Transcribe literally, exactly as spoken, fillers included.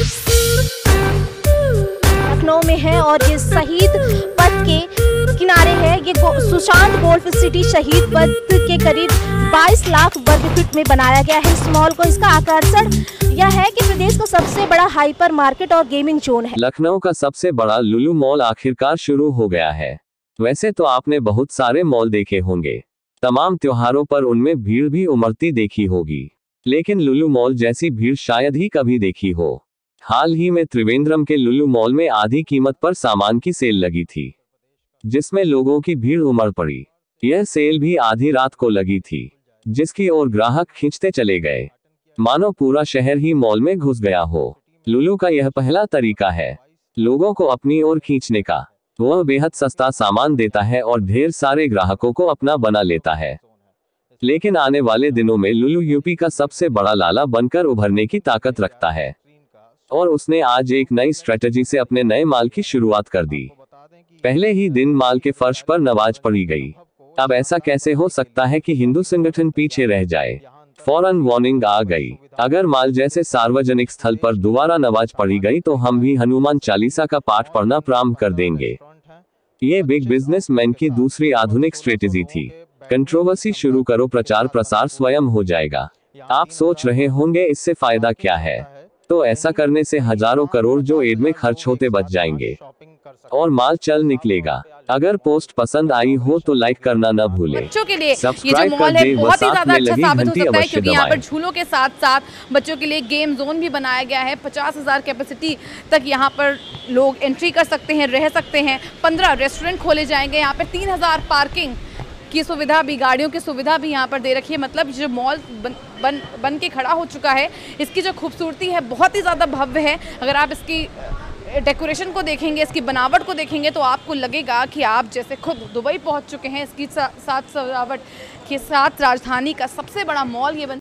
लखनऊ में है और ये शहीद पथ के किनारे है। ये सुशांत गोल्फ सिटी शहीद पथ के करीब बाईस लाख वर्ग फीट में बनाया गया है इस मॉल को। इसका आकर्षण यह है कि प्रदेश का सबसे बड़ा हाइपर मार्केट और गेमिंग जोन है। लखनऊ का सबसे बड़ा लुलु मॉल आखिरकार शुरू हो गया है। वैसे तो आपने बहुत सारे मॉल देखे होंगे, तमाम त्योहारों पर उनमें भीड़ भी उमड़ती देखी होगी, लेकिन लुलु मॉल जैसी भीड़ शायद ही कभी देखी हो। हाल ही में त्रिवेंद्रम के लुलु मॉल में आधी कीमत पर सामान की सेल लगी थी, जिसमें लोगों की भीड़ उमड़ पड़ी। यह सेल भी आधी रात को लगी थी, जिसकी ओर ग्राहक खींचते चले गए, मानो पूरा शहर ही मॉल में घुस गया हो। लुलु का यह पहला तरीका है लोगों को अपनी ओर खींचने का। वह बेहद सस्ता सामान देता है और ढेर सारे ग्राहकों को अपना बना लेता है। लेकिन आने वाले दिनों में लुलु यूपी का सबसे बड़ा लाला बनकर उभरने की ताकत रखता है और उसने आज एक नई स्ट्रेटजी से अपने नए माल की शुरुआत कर दी। पहले ही दिन माल के फर्श पर नमाज पढ़ी गई। अब ऐसा कैसे हो सकता है कि हिंदू संगठन पीछे रह जाए? फौरन वार्निंग आ गई, अगर माल जैसे सार्वजनिक स्थल पर दोबारा नमाज पढ़ी गई तो हम भी हनुमान चालीसा का पाठ पढ़ना प्रारंभ कर देंगे। ये बिग बिजनेसमैन की दूसरी आधुनिक स्ट्रेटेजी थी। कंट्रोवर्सी शुरू करो, प्रचार प्रसार स्वयं हो जाएगा। आप सोच रहे होंगे इससे फायदा क्या है? तो ऐसा करने से हजारों करोड़ जो एड में खर्च होते बच जाएंगे और माल चल निकलेगा। अगर पोस्ट पसंद आई हो तो लाइक करना न भूलें। बच्चों के लिए ये जो मॉल है बहुत ही ज्यादा अच्छा साबित हो सकता है, क्योंकि यहाँ पर झूलों के साथ साथ बच्चों के लिए गेम जोन भी बनाया गया है। पचास हजार कैपेसिटी तक यहाँ पर लोग एंट्री कर सकते हैं, रह सकते हैं। पंद्रह रेस्टोरेंट खोले जाएंगे। यहाँ पर तीन हजार पार्किंग की सुविधा भी, गाड़ियों की सुविधा भी यहाँ पर दे रखी है। मतलब जो मॉल बन बन बन के खड़ा हो चुका है, इसकी जो खूबसूरती है बहुत ही ज़्यादा भव्य है। अगर आप इसकी डेकोरेशन को देखेंगे, इसकी बनावट को देखेंगे तो आपको लगेगा कि आप जैसे खुद दुबई पहुँच चुके हैं। इसकी साथ सजावट के साथ राजधानी का सबसे बड़ा मॉल ये बन